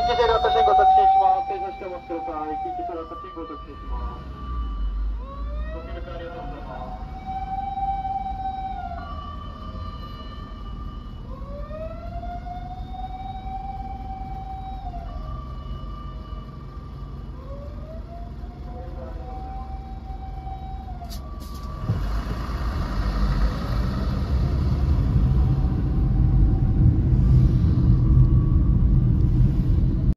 緊急車両と信号特進します。停車してお待ちください。緊急車両と信号特進します。ご協力ありがとうございます。